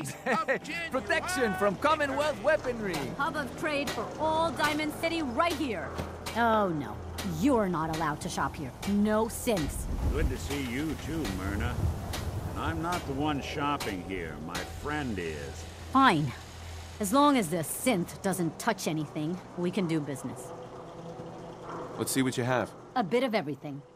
Protection from Commonwealth weaponry. Hub of trade for all Diamond City right here. Oh no, you're not allowed to shop here. No synths. Good to see you too, Myrna. And I'm not the one shopping here. My friend is. Fine. As long as the synth doesn't touch anything, we can do business. Let's see what you have. A bit of everything.